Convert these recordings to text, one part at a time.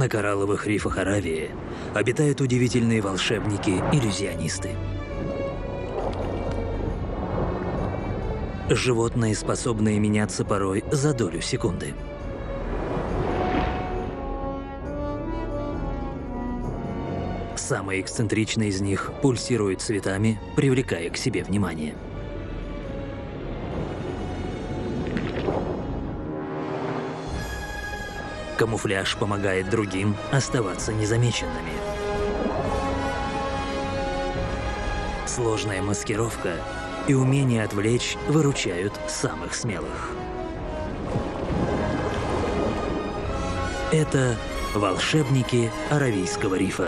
На коралловых рифах Аравии обитают удивительные волшебники-иллюзионисты. Животные, способные меняться порой за долю секунды. Самый эксцентричный из них пульсирует цветами, привлекая к себе внимание. Камуфляж помогает другим оставаться незамеченными. Сложная маскировка и умение отвлечь выручают самых смелых. Это волшебники Аравийского рифа.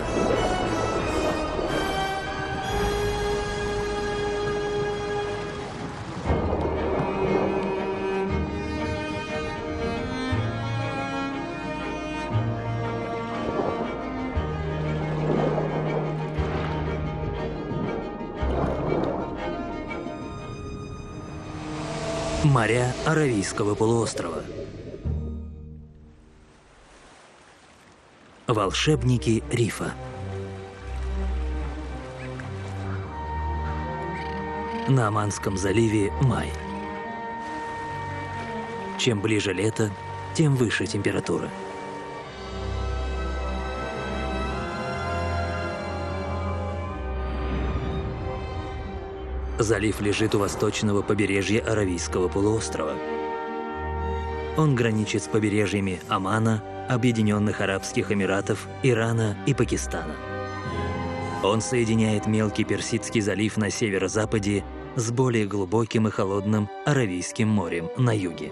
Моря Аравийского полуострова. Волшебники рифа. На Оманском заливе май. Чем ближе лето, тем выше температура. Залив лежит у восточного побережья Аравийского полуострова. Он граничит с побережьями Омана, Объединенных Арабских Эмиратов, Ирана и Пакистана. Он соединяет мелкий Персидский залив на северо-западе с более глубоким и холодным Аравийским морем на юге.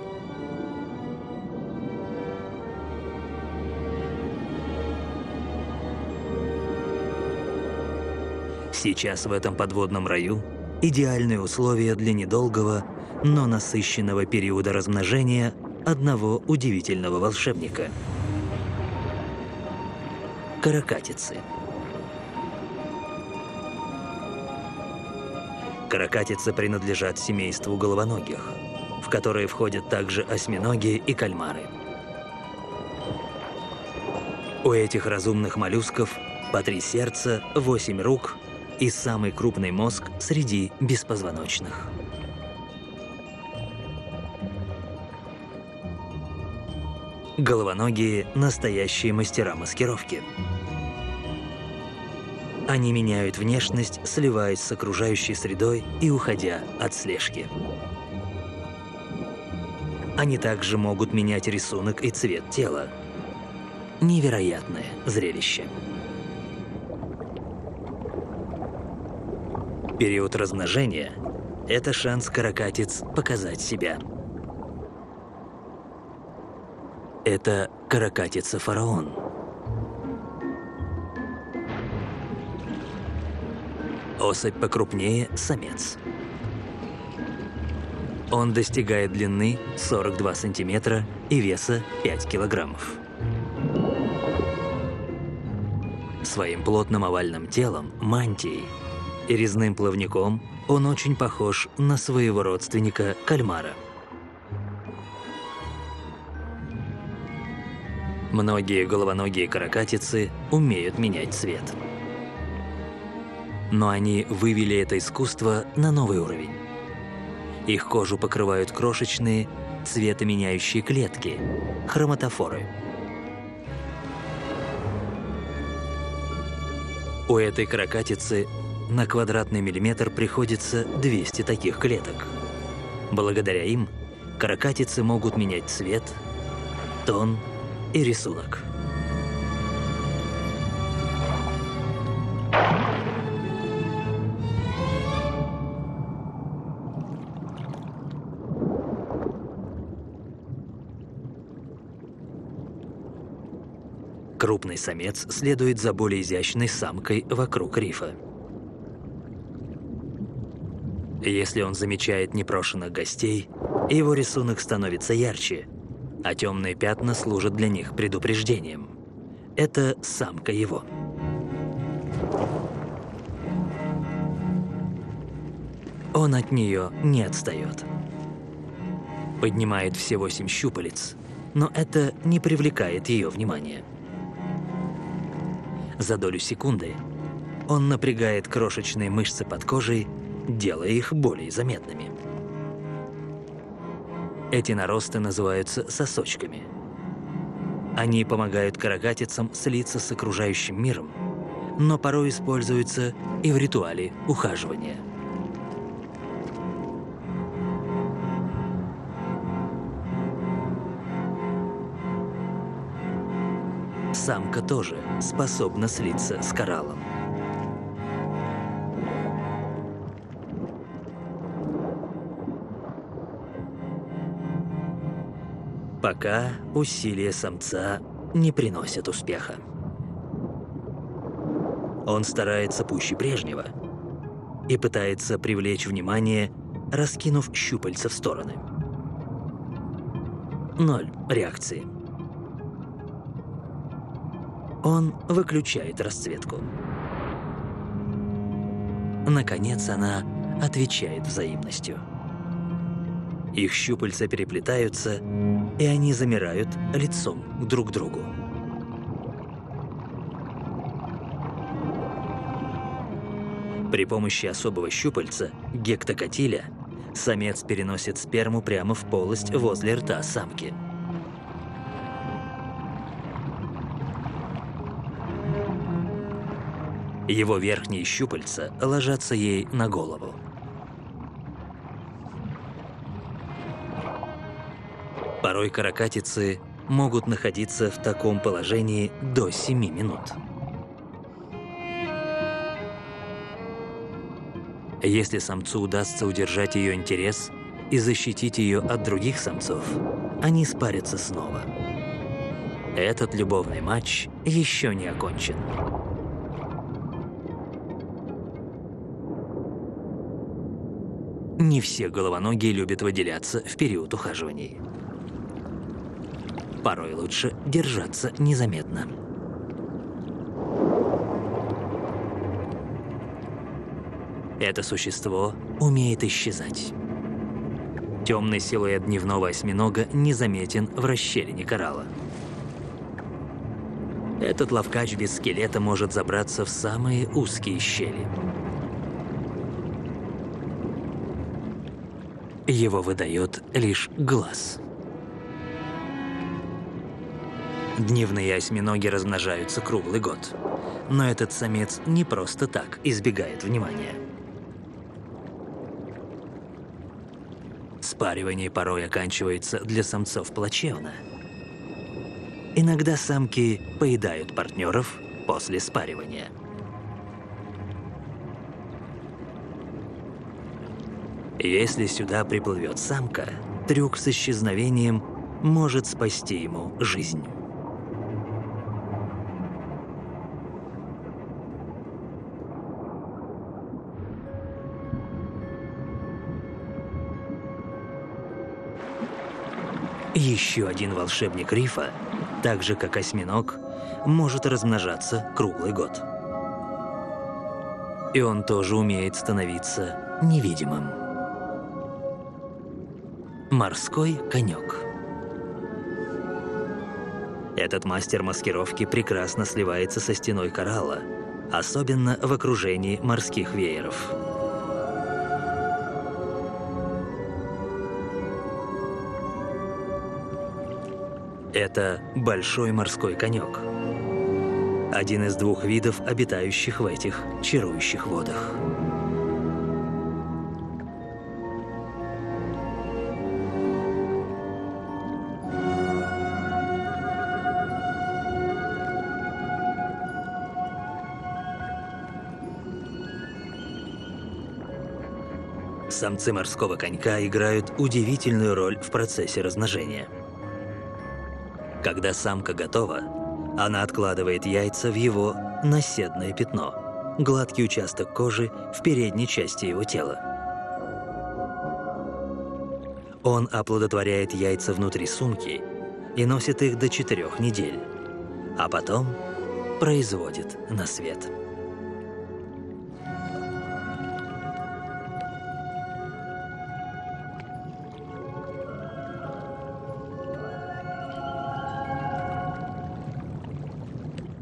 Сейчас в этом подводном раю идеальные условия для недолгого, но насыщенного периода размножения одного удивительного волшебника – каракатицы. Каракатицы принадлежат семейству головоногих, в которые входят также осьминоги и кальмары. У этих разумных моллюсков по 3 сердца, 8 рук и самый крупный мозг среди беспозвоночных. Головоногие – настоящие мастера маскировки. Они меняют внешность, сливаясь с окружающей средой и уходя от слежки. Они также могут менять рисунок и цвет тела. Невероятное зрелище. Период размножения – это шанс каракатиц показать себя. Это каракатица-фараон. Особь покрупнее – самец. Он достигает длины 42 сантиметра и веса 5 килограммов. Своим плотным овальным телом, мантией и резным плавником он очень похож на своего родственника кальмара. Многие головоногие каракатицы умеют менять цвет. Но они вывели это искусство на новый уровень. Их кожу покрывают крошечные, цветоменяющие клетки – хроматофоры. У этой каракатицы на квадратный миллиметр приходится 200 таких клеток. Благодаря им каракатицы могут менять цвет, тон и рисунок. Крупный самец следует за более изящной самкой вокруг рифа. Если он замечает непрошенных гостей, его рисунок становится ярче, а темные пятна служат для них предупреждением. Это самка его. Он от нее не отстает. Поднимает все 8 щупалец, но это не привлекает ее внимания. За долю секунды он напрягает крошечные мышцы под кожей, делая их более заметными. Эти наросты называются сосочками. Они помогают каракатицам слиться с окружающим миром, но порой используются и в ритуале ухаживания. Самка тоже способна слиться с кораллом. Пока усилия самца не приносят успеха. Он старается пуще прежнего и пытается привлечь внимание, раскинув щупальца в стороны. 0 реакции. Он выключает расцветку. Наконец она отвечает взаимностью. Их щупальца переплетаются, и они замирают лицом друг к другу. При помощи особого щупальца, гектокотиля, самец переносит сперму прямо в полость возле рта самки. Его верхние щупальца ложатся ей на голову. Порой каракатицы могут находиться в таком положении до 7 минут. Если самцу удастся удержать ее интерес и защитить ее от других самцов, они спарятся снова. Этот любовный матч еще не окончен. Не все головоногие любят выделяться в период ухаживаний. Порой лучше держаться незаметно. Это существо умеет исчезать. Темный силуэт дневного осьминога незаметен в расщелине коралла. Этот ловкач без скелета может забраться в самые узкие щели. Его выдает лишь глаз. Дневные осьминоги размножаются круглый год. Но этот самец не просто так избегает внимания. Спаривание порой оканчивается для самцов плачевно. Иногда самки поедают партнеров после спаривания. Если сюда приплывет самка, трюк с исчезновением может спасти ему жизнь. Еще один волшебник рифа, так же как осьминог, может размножаться круглый год. И он тоже умеет становиться невидимым. Морской конек. Этот мастер маскировки прекрасно сливается со стеной коралла, особенно в окружении морских вееров. Это большой морской конек. Один из 2 видов, обитающих в этих чарующих водах. Самцы морского конька играют удивительную роль в процессе размножения. Когда самка готова, она откладывает яйца в его наседное пятно, гладкий участок кожи в передней части его тела. Он оплодотворяет яйца внутри сумки и носит их до 4 недель, а потом производит на свет.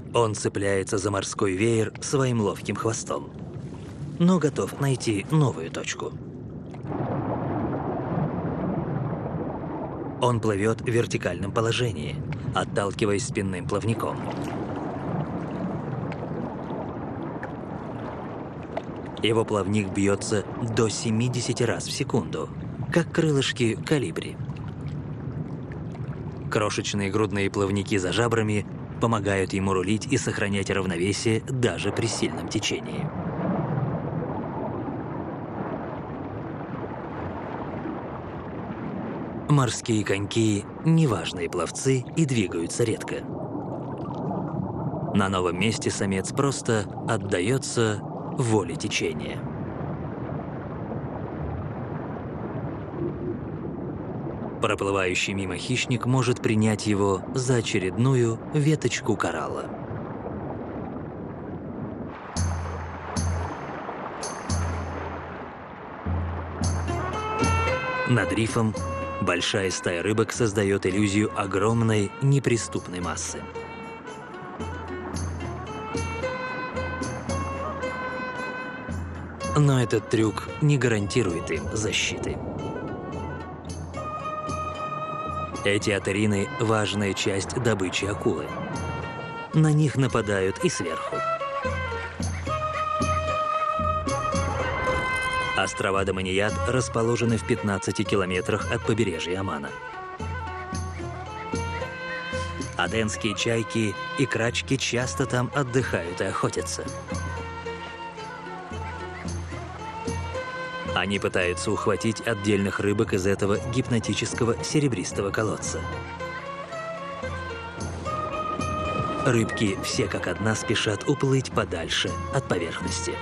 Он цепляется за морской веер своим ловким хвостом, но готов найти новую точку. Он плывет в вертикальном положении, отталкиваясь спинным плавником. Его плавник бьется до 70 раз в секунду, как крылышки колибри. Крошечные грудные плавники за жабрами помогают ему рулить и сохранять равновесие даже при сильном течении. Морские коньки – неважные пловцы и двигаются редко. На новом месте самец просто отдается воле течения. Проплывающий мимо хищник может принять его за очередную веточку коралла. Над рифом большая стая рыбок создает иллюзию огромной неприступной массы. Но этот трюк не гарантирует им защиты. Эти атерины – важная часть добычи акулы. На них нападают и сверху. Острова Даманият расположены в 15 километрах от побережья Омана. Аденские чайки и крачки часто там отдыхают и охотятся. Они пытаются ухватить отдельных рыбок из этого гипнотического серебристого колодца. Рыбки все как одна спешат уплыть подальше от поверхности.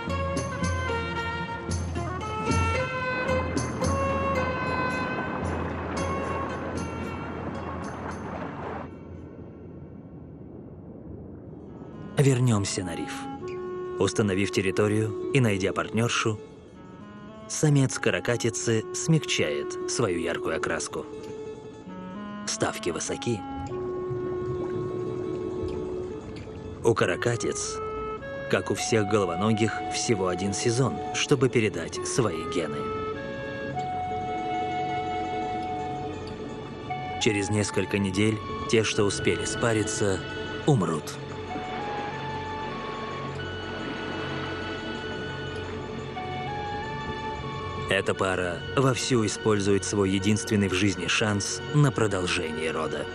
Вернемся на риф. Установив территорию и найдя партнершу, самец каракатицы смягчает свою яркую окраску. Ставки высоки. У каракатиц, как у всех головоногих, всего один сезон, чтобы передать свои гены. Через несколько недель те, что успели спариться, умрут. Эта пара вовсю использует свой единственный в жизни шанс на продолжение рода.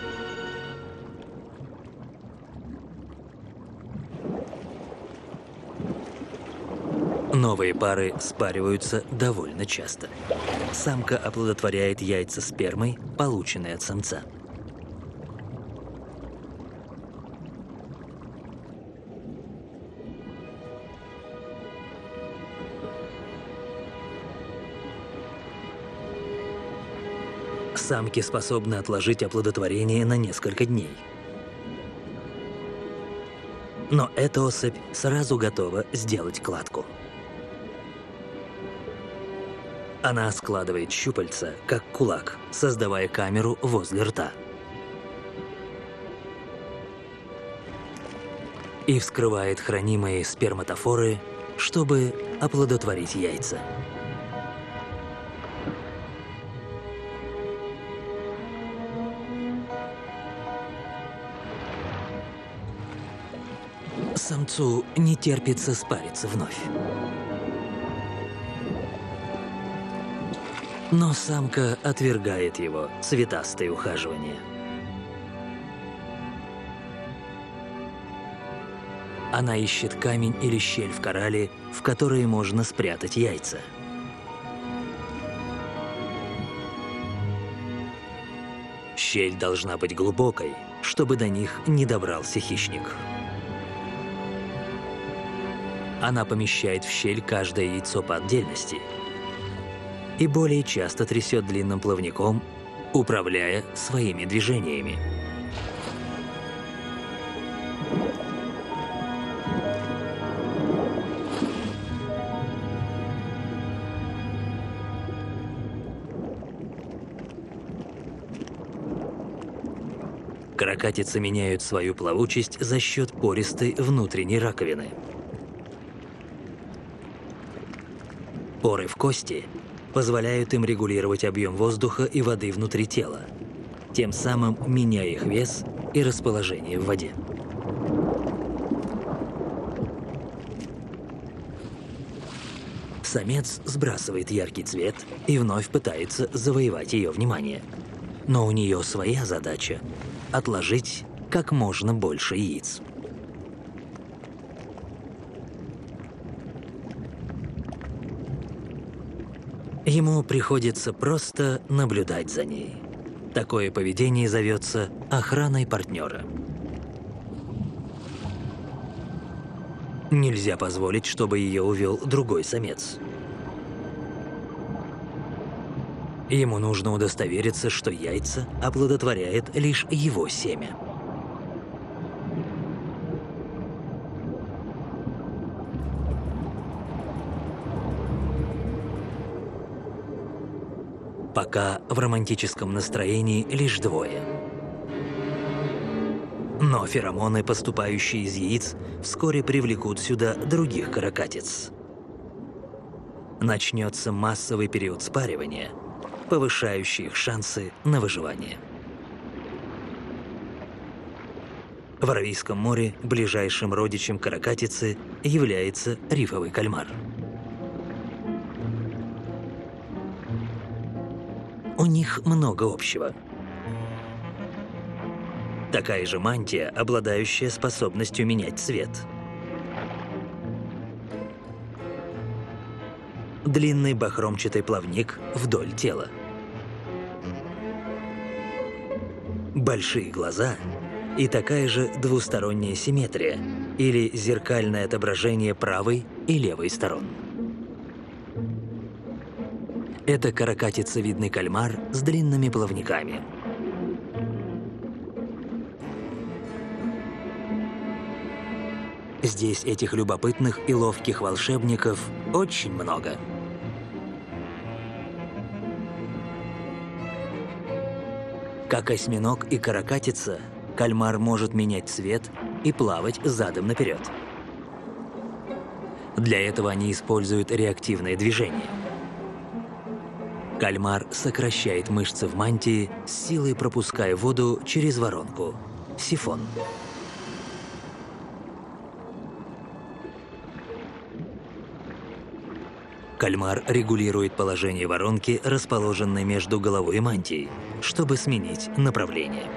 Новые пары спариваются довольно часто. Самка оплодотворяет яйца спермой, полученной от самца. Самки способны отложить оплодотворение на несколько дней. Но эта особь сразу готова сделать кладку. Она складывает щупальца, как кулак, создавая камеру возле рта. И вскрывает хранимые сперматофоры, чтобы оплодотворить яйца. Самцу не терпится спариться вновь. Но самка отвергает его цветастое ухаживание. Она ищет камень или щель в коралле, в которые можно спрятать яйца. Щель должна быть глубокой, чтобы до них не добрался хищник. Она помещает в щель каждое яйцо по отдельности и более часто трясет длинным плавником, управляя своими движениями. Каракатицы меняют свою плавучесть за счет пористой внутренней раковины. Поры в кости позволяют им регулировать объем воздуха и воды внутри тела, тем самым меняя их вес и расположение в воде. Самец сбрасывает яркий цвет и вновь пытается завоевать ее внимание. Но у нее своя задача – отложить как можно больше яиц. Ему приходится просто наблюдать за ней. Такое поведение зовется охраной партнера. Нельзя позволить, чтобы ее увел другой самец. Ему нужно удостовериться, что яйца оплодотворяет лишь его семя. Пока в романтическом настроении лишь двое. Но феромоны, поступающие из яиц, вскоре привлекут сюда других каракатиц. Начнется массовый период спаривания, повышающий их шансы на выживание. В Аравийском море ближайшим родичем каракатицы является рифовый кальмар. У них много общего. Такая же мантия, обладающая способностью менять цвет. Длинный бахромчатый плавник вдоль тела. Большие глаза и такая же двусторонняя симметрия или зеркальное отображение правой и левой сторон. Это каракатицевидный кальмар с длинными плавниками. Здесь этих любопытных и ловких волшебников очень много. Как осьминог и каракатица, кальмар может менять цвет и плавать задом наперед. Для этого они используют реактивное движение. Кальмар сокращает мышцы в мантии, с силой пропуская воду через воронку – сифон. Кальмар регулирует положение воронки, расположенной между головой и мантией, чтобы сменить направление.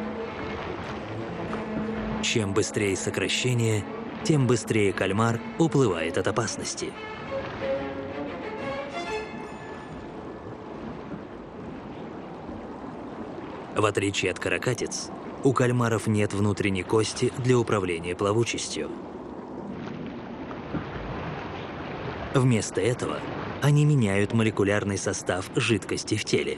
Чем быстрее сокращение, тем быстрее кальмар уплывает от опасности. В отличие от каракатиц, у кальмаров нет внутренней кости для управления плавучестью. Вместо этого они меняют молекулярный состав жидкости в теле.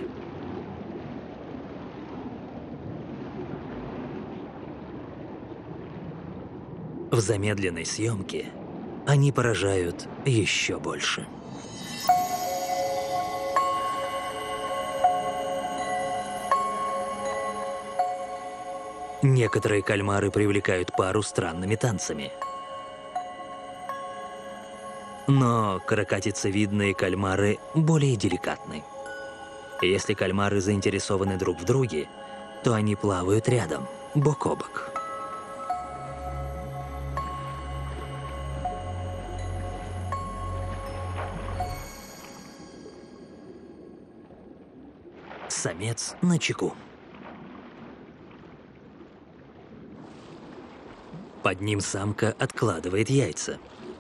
В замедленной съемке они поражают еще больше. Некоторые кальмары привлекают пару странными танцами. Но каракатицевидные кальмары более деликатны. Если кальмары заинтересованы друг в друге, то они плавают рядом, бок о бок. Самец начеку. Под ним самка откладывает яйца.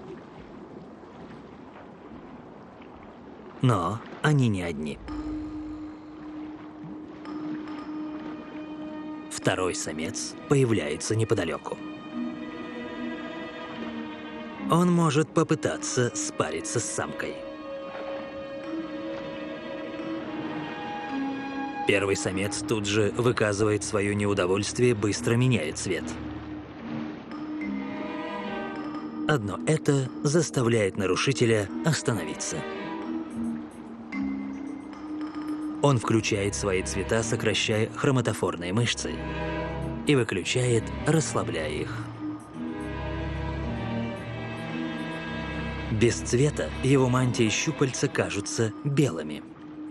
Но они не одни. Второй самец появляется неподалеку. Он может попытаться спариться с самкой. Первый самец тут же выказывает свое неудовольствие, быстро меняет цвет. Одно это заставляет нарушителя остановиться. Он включает свои цвета, сокращая хроматофорные мышцы. и выключает, расслабляя их. Без цвета его мантия и щупальца кажутся белыми.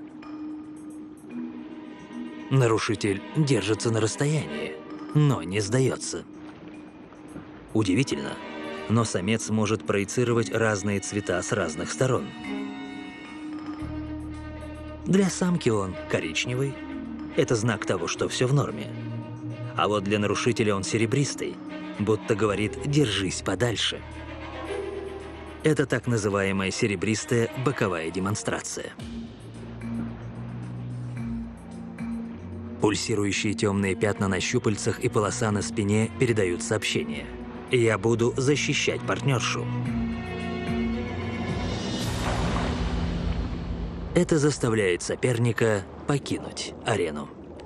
Нарушитель держится на расстоянии, но не сдается. Удивительно, но самец может проецировать разные цвета с разных сторон. Для самки он коричневый. Это знак того, что все в норме. А вот для нарушителя он серебристый, будто говорит «держись подальше». Это так называемая серебристая боковая демонстрация. Пульсирующие темные пятна на щупальцах и полоса на спине передают сообщение. «Я буду защищать партнершу». Это заставляет соперника покинуть арену.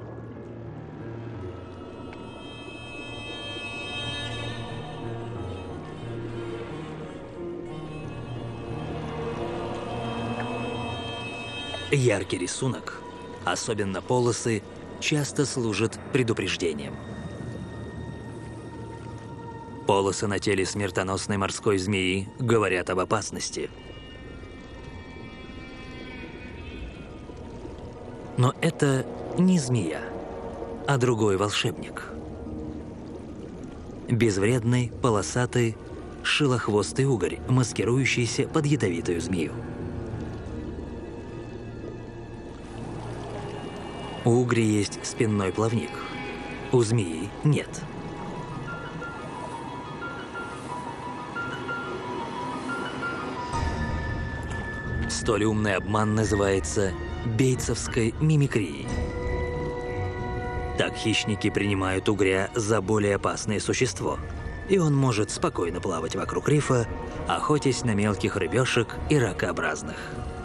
Яркий рисунок, особенно полосы, часто служат предупреждением. Полосы на теле смертоносной морской змеи говорят об опасности. Но это не змея, а другой волшебник. Безвредный, полосатый, шилохвостый угорь, маскирующийся под ядовитую змею. У угря есть спинной плавник, у змеи нет. Столь умный обман называется бейтсовской мимикрией. Так хищники принимают угря за более опасное существо, и он может спокойно плавать вокруг рифа, охотясь на мелких рыбешек и ракообразных.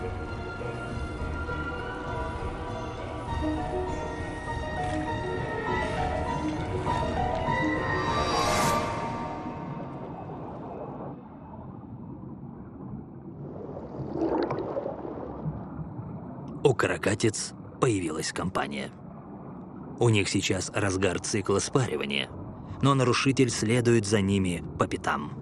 У каракатиц появилась компания. У них сейчас разгар цикла спаривания, но нарушитель следует за ними по пятам.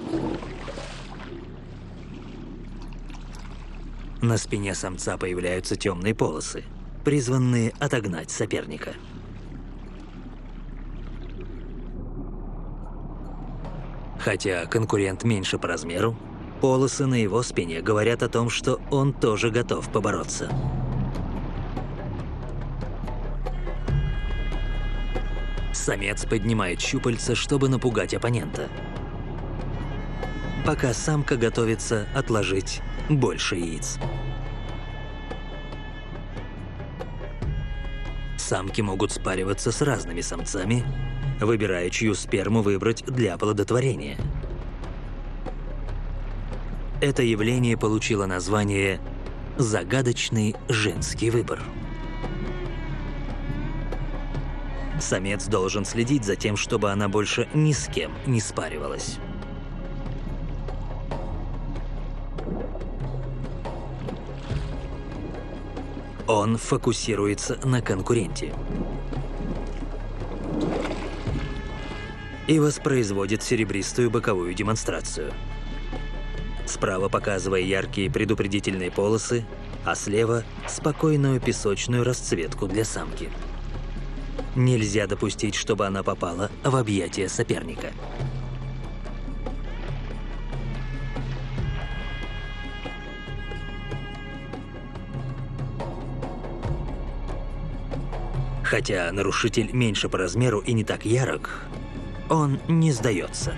На спине самца появляются темные полосы, призванные отогнать соперника. Хотя конкурент меньше по размеру, полосы на его спине говорят о том, что он тоже готов побороться. Самец поднимает щупальца, чтобы напугать оппонента, пока самка готовится отложить больше яиц. Самки могут спариваться с разными самцами, выбирая, чью сперму выбрать для оплодотворения. Это явление получило название «загадочный женский выбор». Самец должен следить за тем, чтобы она больше ни с кем не спаривалась. Он фокусируется на конкуренте и воспроизводит серебристую боковую демонстрацию. Справа показывая яркие предупредительные полосы, а слева – спокойную песочную расцветку для самки. Нельзя допустить, чтобы она попала в объятия соперника. Хотя нарушитель меньше по размеру и не так ярок, он не сдается.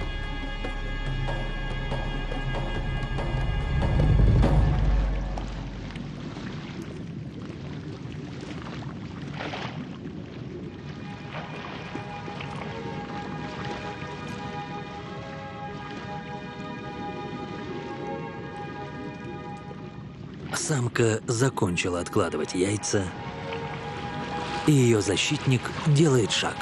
Самка закончила откладывать яйца, и ее защитник делает шаг.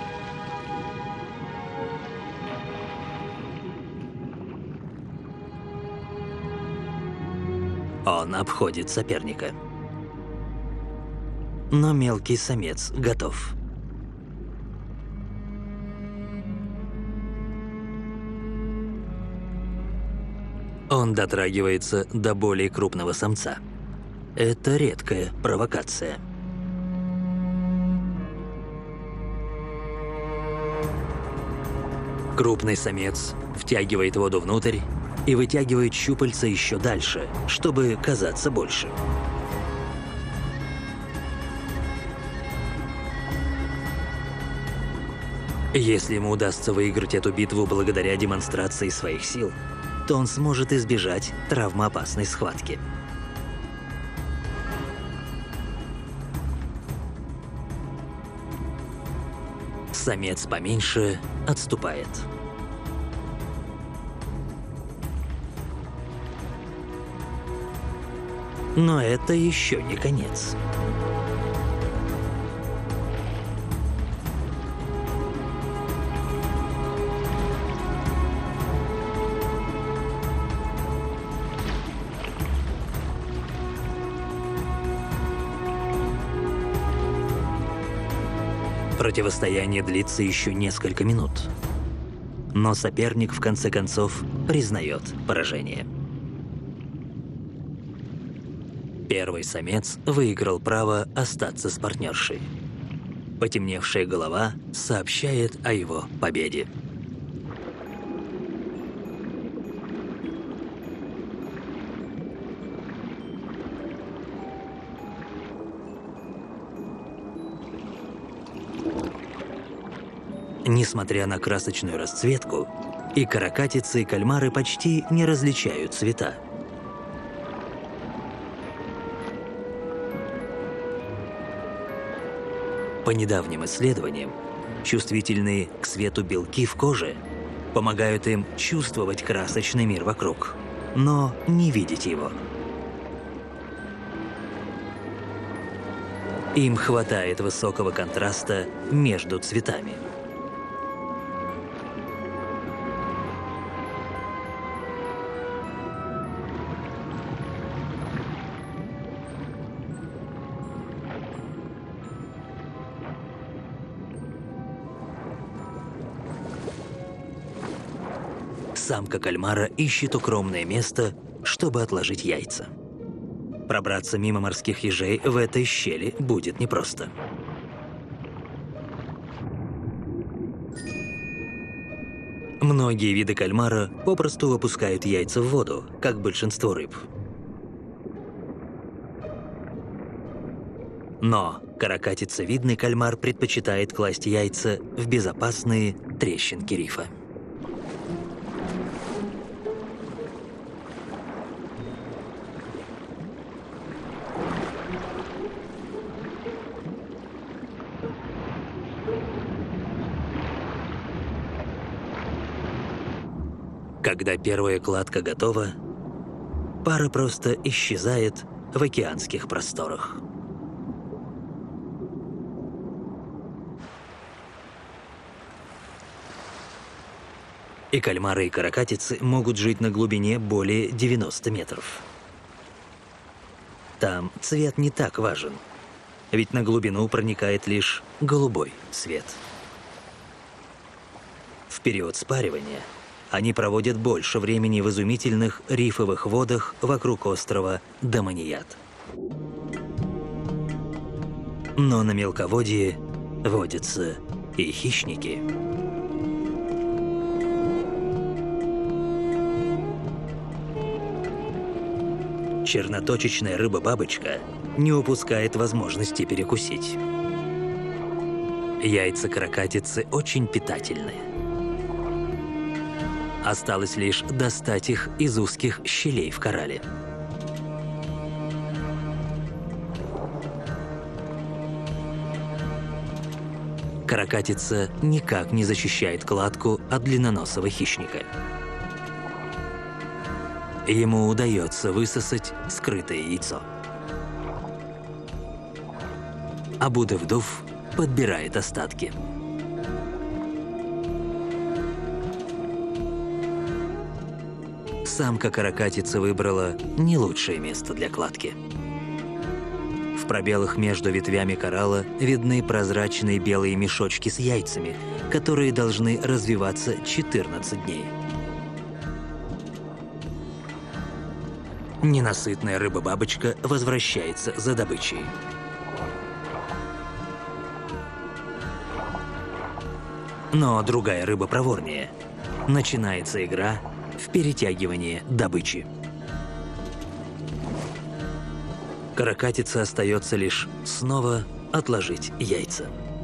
Он обходит соперника. Но мелкий самец готов. Он дотрагивается до более крупного самца. Это редкая провокация. Крупный самец втягивает воду внутрь и вытягивает щупальца еще дальше, чтобы казаться больше. Если ему удастся выиграть эту битву благодаря демонстрации своих сил, то он сможет избежать травмоопасной схватки. Самец поменьше отступает. Но это еще не конец. Противостояние длится еще несколько минут. Но соперник в конце концов признает поражение. Первый самец выиграл право остаться с партнершей. Потемневшая голова сообщает о его победе. Несмотря на красочную расцветку, и каракатицы, и кальмары почти не различают цвета. По недавним исследованиям, чувствительные к свету белки в коже помогают им чувствовать красочный мир вокруг, но не видеть его. Им хватает высокого контраста между цветами. Самка кальмара ищет укромное место, чтобы отложить яйца. Пробраться мимо морских ежей в этой щели будет непросто. Многие виды кальмара попросту выпускают яйца в воду, как большинство рыб. Но каракатицевидный кальмар предпочитает класть яйца в безопасные трещинки рифа. Когда первая кладка готова, пара просто исчезает в океанских просторах. И кальмары, и каракатицы могут жить на глубине более 90 метров. Там цвет не так важен, ведь на глубину проникает лишь голубой свет. В период спаривания они проводят больше времени в изумительных рифовых водах вокруг острова Даманият. Но на мелководье водятся и хищники. Черноточечная рыба-бабочка не упускает возможности перекусить. Яйца каракатицы очень питательны. Осталось лишь достать их из узких щелей в коралле. Каракатица никак не защищает кладку от длинноносого хищника. Ему удается высосать скрытое яйцо. Абу-Девдуф подбирает остатки. Самка каракатицы выбрала не лучшее место для кладки. В пробелах между ветвями коралла видны прозрачные белые мешочки с яйцами, которые должны развиваться 14 дней. Ненасытная рыба-бабочка возвращается за добычей. Но другая рыба проворнее. Начинается игра в перетягивание добычи. Каракатице остается лишь снова отложить яйца.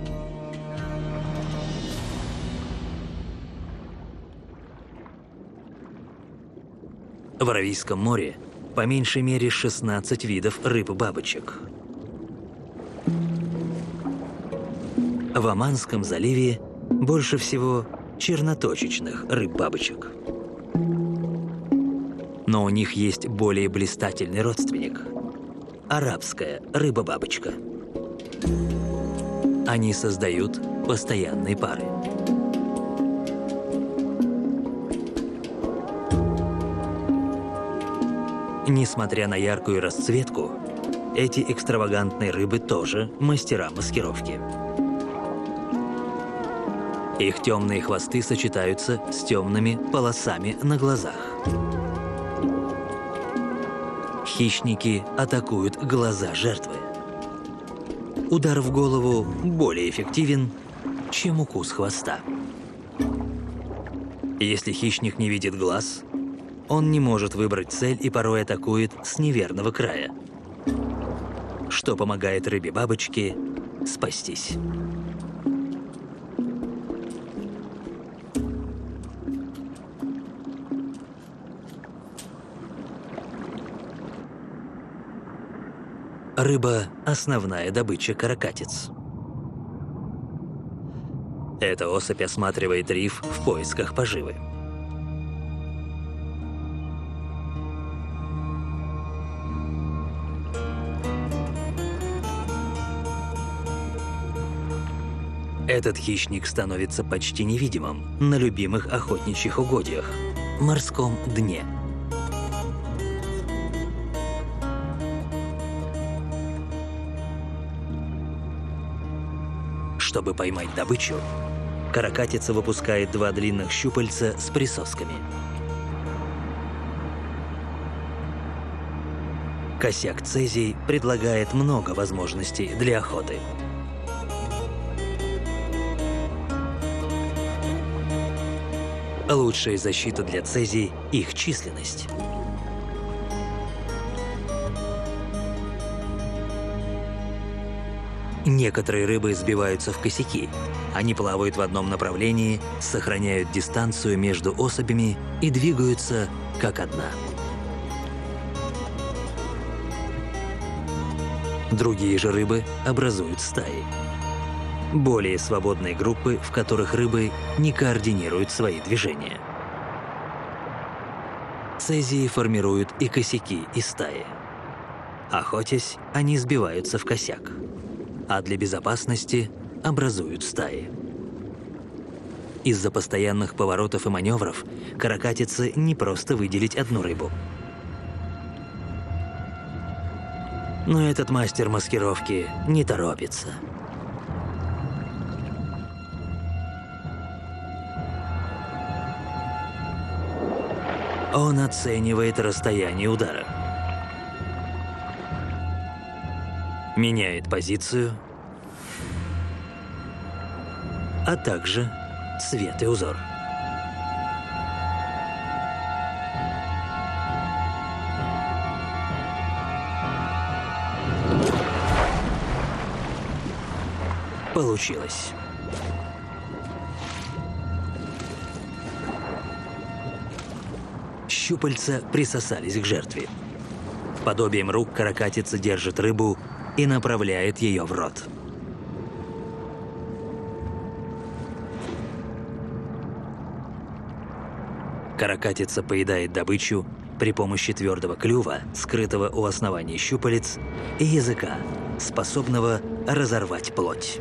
В Аравийском море по меньшей мере 16 видов рыб-бабочек. В Оманском заливе больше всего черноточечных рыб-бабочек. Но у них есть более блистательный родственник – арабская рыба-бабочка. Они создают постоянные пары. Несмотря на яркую расцветку, эти экстравагантные рыбы тоже мастера маскировки. Их темные хвосты сочетаются с темными полосами на глазах. Хищники атакуют глаза жертвы. Удар в голову более эффективен, чем укус хвоста. Если хищник не видит глаз, он не может выбрать цель и порой атакует с неверного края, что помогает рыбе-бабочке спастись. Рыба – основная добыча каракатиц. Эта особь осматривает риф в поисках поживы. Этот хищник становится почти невидимым на любимых охотничьих угодьях – морском дне. Чтобы поймать добычу, каракатица выпускает два длинных щупальца с присосками. Косяк цезий предлагает много возможностей для охоты. Лучшая защита для цезий – их численность. Некоторые рыбы сбиваются в косяки. Они плавают в одном направлении, сохраняют дистанцию между особями и двигаются как одна. Другие же рыбы образуют стаи. Более свободные группы, в которых рыбы не координируют свои движения. Цезии формируют и косяки, и стаи. Охотясь, они сбиваются в косяк, а для безопасности образуют стаи. Из-за постоянных поворотов и маневров каракатице не просто выделить одну рыбу. Но этот мастер маскировки не торопится. Он оценивает расстояние удара. Меняет позицию, а также цвет и узор. Получилось. Щупальца присосались к жертве. Подобием рук каракатица держит рыбу и направляет ее в рот. Каракатица поедает добычу при помощи твердого клюва, скрытого у основания щупалец, и языка, способного разорвать плоть.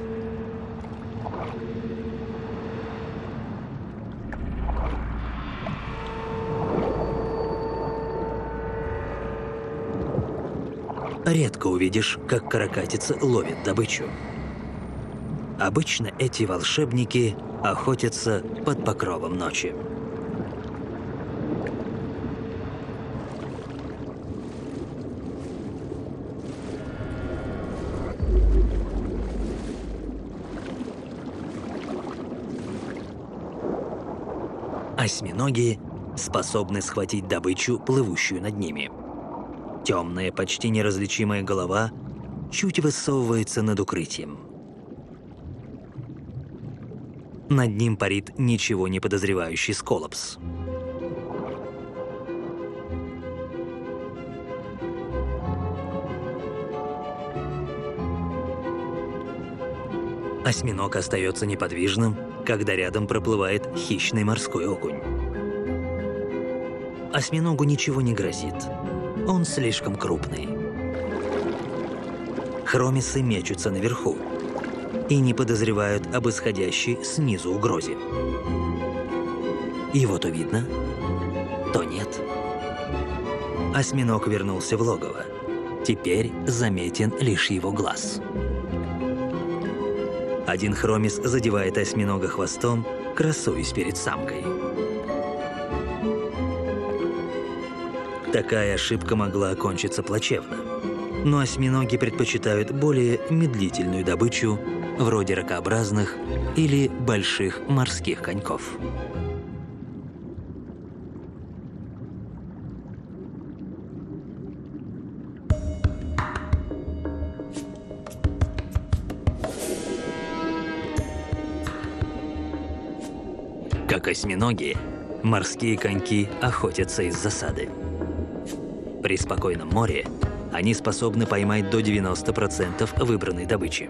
Редко увидишь, как каракатица ловит добычу. Обычно эти волшебники охотятся под покровом ночи. Осьминоги способны схватить добычу, плывущую над ними. Темная, почти неразличимая голова чуть высовывается над укрытием. Над ним парит ничего не подозревающий сколопс. Осьминог остается неподвижным, когда рядом проплывает хищный морской окунь. Осьминогу ничего не грозит. Он слишком крупный. Хромисы мечутся наверху и не подозревают об исходящей снизу угрозе. Его то видно, то нет. Осьминог вернулся в логово. Теперь заметен лишь его глаз. Один хромис задевает осьминога хвостом, красуясь перед самкой. Такая ошибка могла окончиться плачевно. Но осьминоги предпочитают более медлительную добычу, вроде ракообразных или больших морских коньков. Как осьминоги, морские коньки охотятся из засады. При спокойном море они способны поймать до 90% выбранной добычи.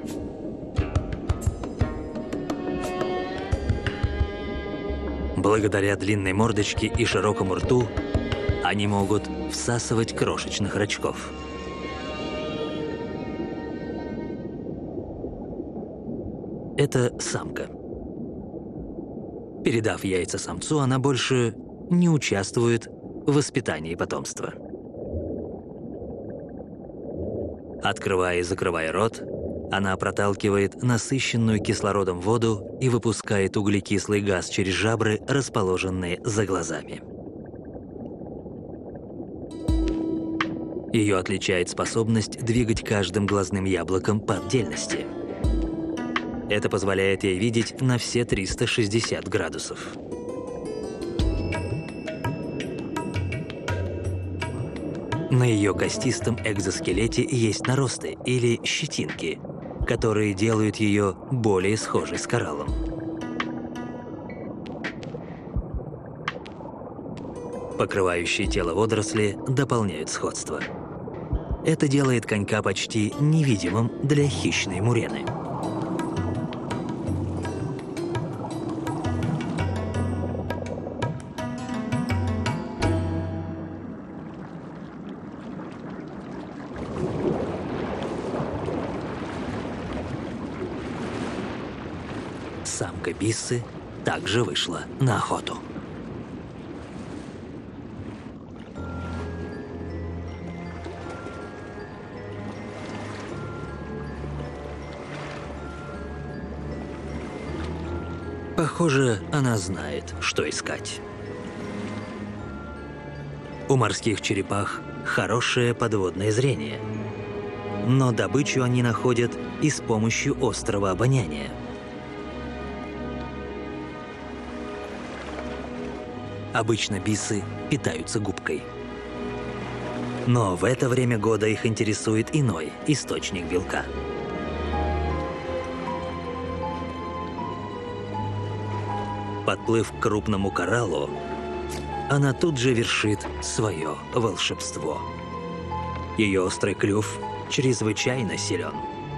Благодаря длинной мордочке и широкому рту они могут всасывать крошечных рачков. Это самка. Передав яйца самцу, она больше не участвует в воспитании потомства. Открывая и закрывая рот, она проталкивает насыщенную кислородом воду и выпускает углекислый газ через жабры, расположенные за глазами. Ее отличает способность двигать каждым глазным яблоком по отдельности. Это позволяет ей видеть на все 360 градусов. На ее костистом экзоскелете есть наросты или щетинки, которые делают ее более схожей с кораллом. Покрывающие тело водоросли дополняют сходство. Это делает конька почти невидимым для хищной мурены. Самка биссы также вышла на охоту. Похоже, она знает, что искать. У морских черепах хорошее подводное зрение, но добычу они находят и с помощью острого обоняния. Обычно биссы питаются губкой. Но в это время года их интересует иной источник белка. Подплыв к крупному кораллу, она тут же вершит свое волшебство. Ее острый клюв чрезвычайно силен.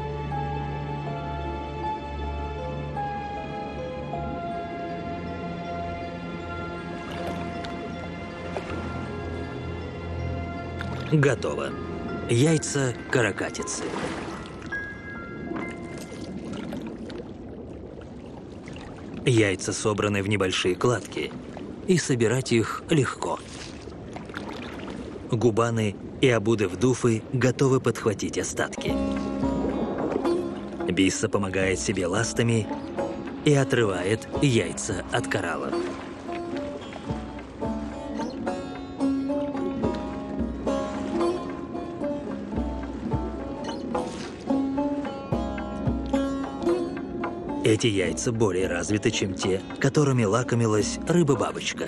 Готово. Яйца каракатицы. Яйца собраны в небольшие кладки, и собирать их легко. Губаны и обудывдуфы готовы подхватить остатки. Бисса помогает себе ластами и отрывает яйца от коралла. Эти яйца более развиты, чем те, которыми лакомилась рыба-бабочка.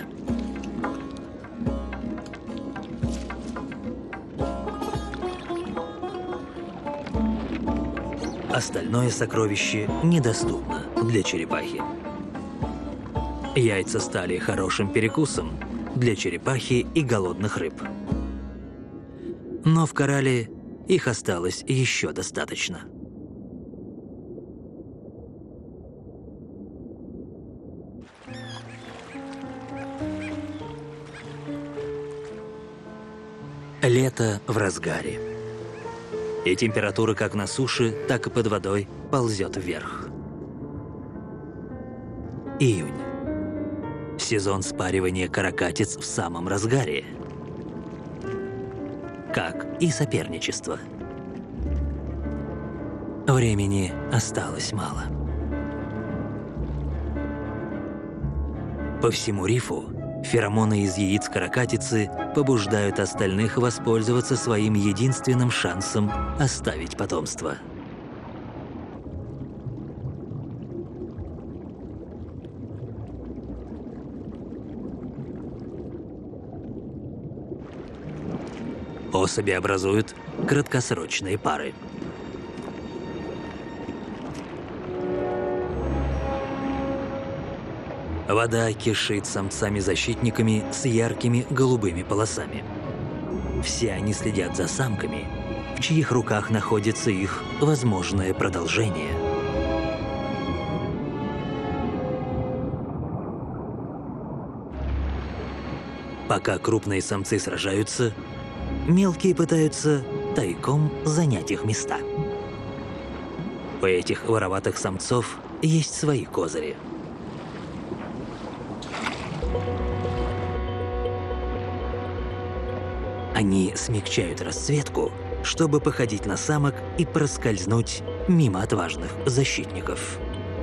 Остальное сокровище недоступно для черепахи. Яйца стали хорошим перекусом для черепахи и голодных рыб. Но в коралле их осталось еще достаточно. Лето в разгаре. И температура как на суше, так и под водой ползет вверх. Июнь. Сезон спаривания каракатиц в самом разгаре. Как и соперничество. Времени осталось мало. По всему рифу феромоны из яиц каракатицы побуждают остальных воспользоваться своим единственным шансом оставить потомство. Особи образуют краткосрочные пары. Вода кишит самцами-защитниками с яркими голубыми полосами. Все они следят за самками, в чьих руках находится их возможное продолжение. Пока крупные самцы сражаются, мелкие пытаются тайком занять их места. У этих вороватых самцов есть свои козыри. Они смягчают расцветку, чтобы походить на самок и проскользнуть мимо отважных защитников.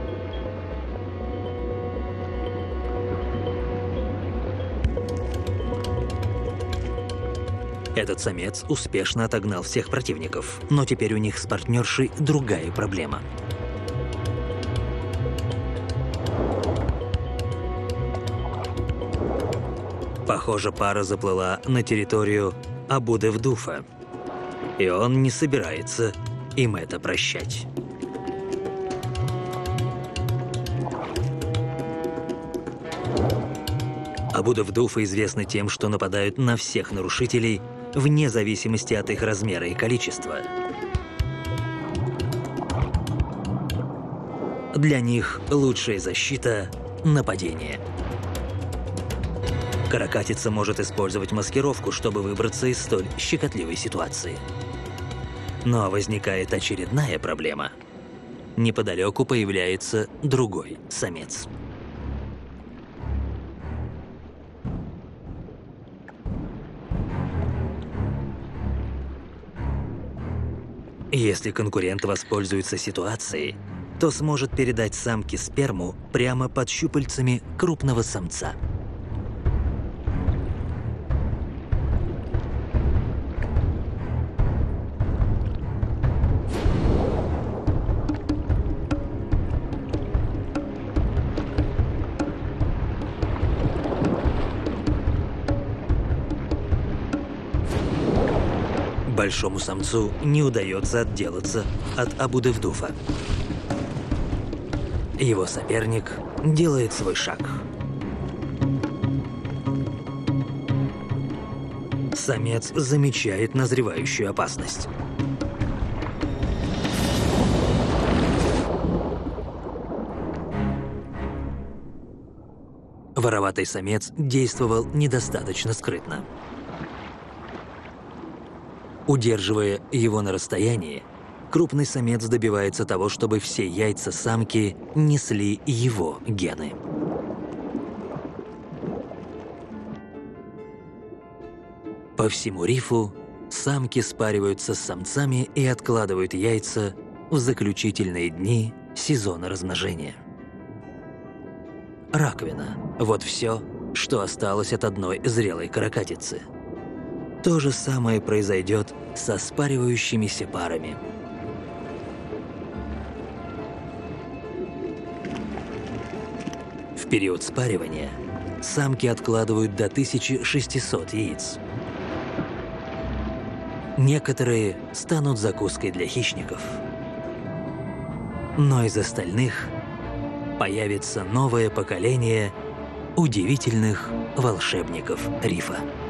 Этот самец успешно отогнал всех противников, но теперь у них с партнершей другая проблема. Похоже, пара заплыла на территорию Абу-Девдуфа, и он не собирается им это прощать. Абу-Девдуфы известны тем, что нападают на всех нарушителей вне зависимости от их размера и количества. Для них лучшая защита – нападение. Каракатица может использовать маскировку, чтобы выбраться из столь щекотливой ситуации. Но возникает очередная проблема. Неподалеку появляется другой самец. Если конкурент воспользуется ситуацией, то сможет передать самке сперму прямо под щупальцами крупного самца. Большому самцу не удается отделаться от Абу-Девдуфа. Его соперник делает свой шаг. Самец замечает назревающую опасность. Вороватый самец действовал недостаточно скрытно. Удерживая его на расстоянии, крупный самец добивается того, чтобы все яйца самки несли его гены. По всему рифу самки спариваются с самцами и откладывают яйца в заключительные дни сезона размножения. Раковина – вот все, что осталось от одной зрелой каракатицы. То же самое произойдет со спаривающимися парами. период спаривания самки откладывают до 1600 яиц. Некоторые станут закуской для хищников, но из остальных появится новое поколение удивительных волшебников рифа.